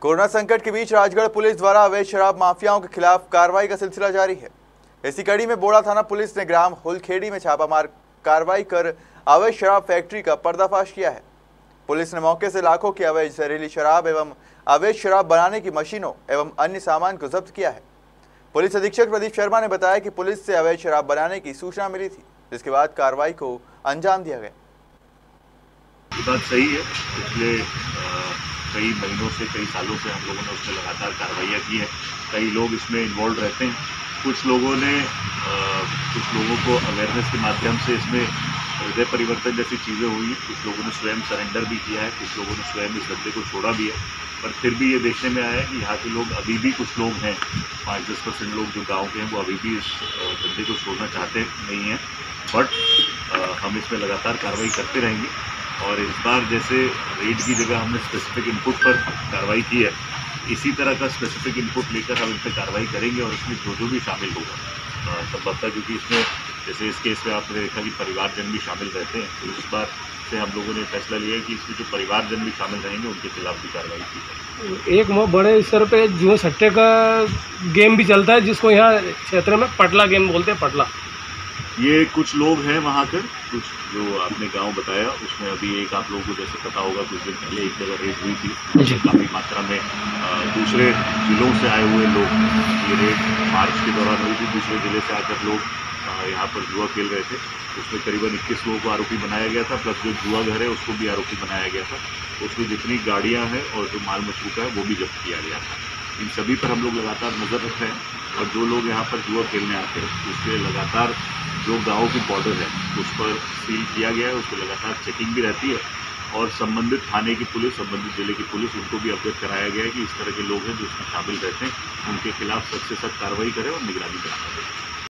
Corona संकट के बीच Rajgarh police द्वारा अवैध शराब माफियाओं के खिलाफ कार्रवाई का सिलसिला जारी है। इसी कड़ी में बोड़ा थाना पुलिस ने ग्राम हुलखेड़ी में छापामार कार्रवाई कर अवैध शराब फैक्ट्री का पर्दाफाश किया है। पुलिस ने मौके से लाखों की अवैध जहरीली शराब एवं अवैध शराब बनाने की मशीनों एवं अन्य सामान को जब्त किया है। पुलिस अधीक्षक प्रदीप शर्मा ने बताया कि पुलिस से अवैध शराब बनाने की सूचना मिली थी, जिसके बाद कार्रवाई को अंजाम दिया गया। ये बात सही है। पिछले कई महीनों से, कई सालों से हम लोगों ने उसमें लगातार कार्रवाइयाँ की हैं। कई लोग इसमें इन्वॉल्व रहते हैं। कुछ लोगों को अवेयरनेस के माध्यम से इसमें हृदय परिवर्तन जैसी चीज़ें हुई। कुछ लोगों ने स्वयं सरेंडर भी किया है, कुछ लोगों ने स्वयं इस धंधे को छोड़ा भी है। पर फिर भी ये देखने में आया है कि यहाँ के लोग अभी भी, कुछ लोग हैं, 5-10% लोग जो गाँव के हैं, वो अभी भी इस धंधे को छोड़ना चाहते नहीं हैं। बट हम इसमें लगातार कार्रवाई करते रहेंगे और इस बार जैसे रेड की जगह हमने स्पेसिफिक इनपुट पर कार्रवाई की है, इसी तरह का स्पेसिफिक इनपुट लेकर हम इन पर कार्रवाई करेंगे और इसमें जो भी शामिल होगा संभवतः, क्योंकि इसमें जैसे इस केस में आपने देखा कि परिवारजन भी शामिल रहते हैं, तो इस बार से हम लोगों ने फैसला लिया है कि इसमें जो परिवारजन भी शामिल रहेंगे उनके खिलाफ भी कार्रवाई की जाए। एक बड़े स्तर पे जुए सट्टे का गेम भी चलता है, जिसको यहाँ क्षेत्र में पटला गेम बोलते हैं। पटला ये कुछ लोग हैं वहाँ कर, कुछ जो आपने गांव बताया उसमें अभी एक आप लोगों को जैसे पता होगा, कुछ दिन पहले एक जगह रेड हुई थी, काफ़ी मात्रा में दूसरे जिलों से आए हुए लोग, ये रेड मार्च के दौरान हुई थी। दूसरे ज़िले से आकर लोग यहाँ पर जुआ खेल रहे थे। उसमें करीबन 21 लोगों को आरोपी बनाया गया था, प्लस जो जुआ घर है उसको भी आरोपी बनाया गया था। उसमें जितनी गाड़ियाँ हैं और जो माल मशरूका है वो भी जब्त किया गया था। इन सभी पर हम लोग लगातार नज़र रख रहे हैं और जो लोग यहाँ पर जुआ खेलने आते हैं उसके लगातार जो गाँव की बॉर्डर है उस पर सील किया गया है, उस पर लगातार चेकिंग भी रहती है और संबंधित थाने की पुलिस, संबंधित जिले की पुलिस, उनको भी अवगत कराया गया है कि इस तरह के लोग हैं जो इसमें शामिल रहते हैं, उनके खिलाफ सख्त से सख्त कार्रवाई करें और निगरानी करें।